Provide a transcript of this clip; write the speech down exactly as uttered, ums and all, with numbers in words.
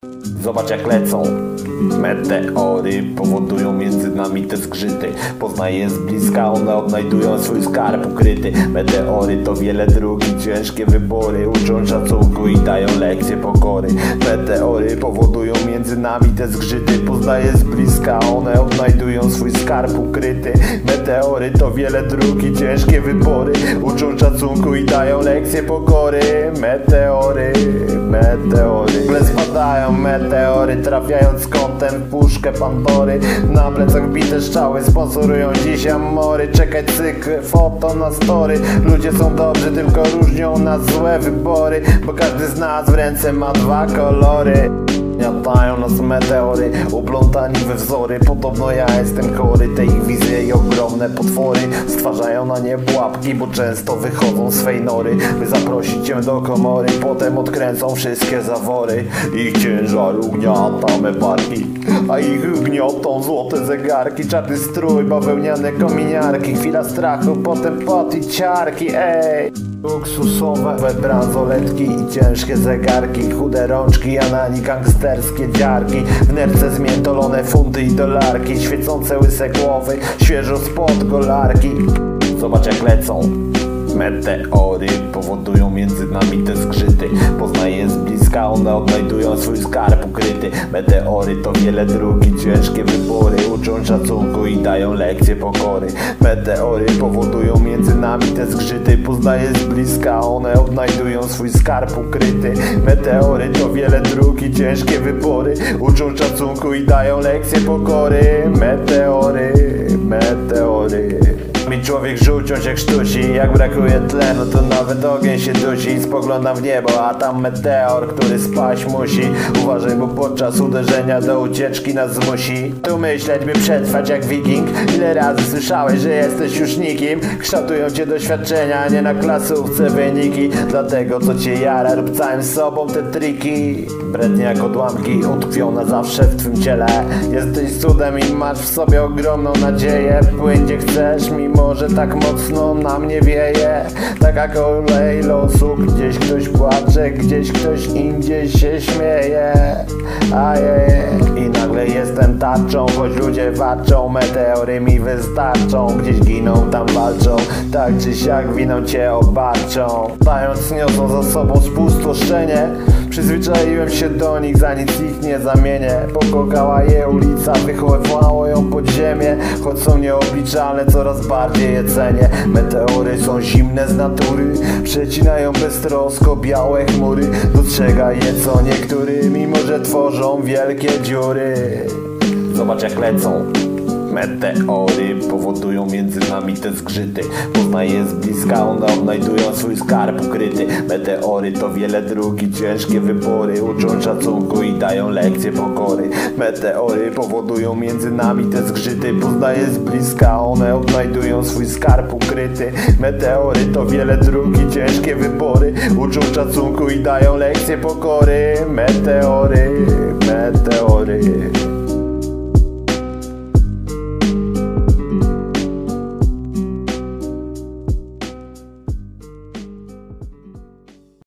Zobacz jak lecą meteory, powodują między nami te zgrzyty. Poznaję z bliska, one odnajdują swój skarb ukryty. Meteory to wiele dróg i ciężkie wybory, uczą szacunku i dają lekcje pokory. Meteory powodują między nami te zgrzyty. Poznaję z bliska, one odnajdują swój skarb ukryty. Meteory to wiele dróg i ciężkie wybory, uczą szacunku i dają lekcje pokory. Meteory, meteory spadają meteory, trafiając kątem w puszkę Pandory. Na plecach bite strzały sponsorują dziś amory. Czekaj cykl, foto na story. Ludzie są dobrzy, tylko różnią nas złe wybory, bo każdy z nas w ręce ma dwa kolory. Latają nas meteory, uplątani we wzory. Podobno ja jestem chory, te ich wizje i ogromne potwory stwarzają na nie pułapki, bo często wychodzą z swej nory, by zaprosić cię do komory. Potem odkręcą wszystkie zawory. Ich ciężar ugniata me barki, a ich gniotą złote zegarki. Czarny strój, bawełniane kominiarki. Chwila strachu, potem pot i ciarki. Ej, luksusowe bransoletki i ciężkie zegarki. Chude rączki, a na nich gangsterskie dziarki. W nerce zmiętolone funty i dolarki. Świecące łyse głowy, świeżo spod golarki. Zobacz jak lecą meteory, powodują między nami te zgrzyty. Poznaję z bliska, one odnajdują swój skarb ukryty. Meteory to wiele dróg i ciężkie wybory, uczą szacunku i dają lekcje pokory. Meteory powodują między nami te zgrzyty. Poznaję z bliska, one odnajdują swój skarb ukryty. Meteory to wiele dróg i ciężkie wybory, uczą szacunku i dają lekcje pokory. Meteory, meteory. Mi człowiek żółcią się krztusi, jak brakuje tlenu, to nawet ogień się dusi. Spoglądam w niebo, a tam meteor, który spaść musi. Uważaj, bo podczas uderzenia do ucieczki nas zmusi. Tu myśleć, by przetrwać jak wiking. Ile razy słyszałeś, że jesteś już nikim? Kształtują cię doświadczenia, a nie na klasówce wyniki. Dlatego co cię jara, rób całym sobą te triki. Brednie jak odłamki utkwią na zawsze w twym ciele. Jesteś cudem i masz w sobie ogromną nadzieję. Płyń gdzie chcesz, mimo że tak mocno na mnie wieje. Taka kolej losu, gdzieś ktoś płacze, gdzieś ktoś indziej się śmieje. A je, i nagle jestem tarczą, choć ludzie walczą. Meteory mi wystarczą, gdzieś giną, tam walczą. Tak czy siak winą cię obarczą. Tając niosą za sobą spustoszenie. Przyzwyczaiłem się do nich, za nic ich nie zamienię. Pokokała je ulica, wychowało ją pod ziemię. Choć są nieobliczalne, coraz bardziej je cenię. Meteory są zimne z natury, przecinają beztrosko białe chmury. Dostrzega je co niektóry, mimo że tworzą wielkie dziury. Zobacz jak lecą meteory, powodują między nami te zgrzyty. Poznaję z bliska, one odnajdują swój skarb ukryty. Meteory to wiele dróg i ciężkie wybory, uczą szacunku i dają lekcje pokory. Meteory powodują między nami te zgrzyty. Poznaję z bliska, one odnajdują swój skarb ukryty. Meteory to wiele dróg i ciężkie wybory, uczą szacunku i dają lekcje pokory. Meteory, meteory.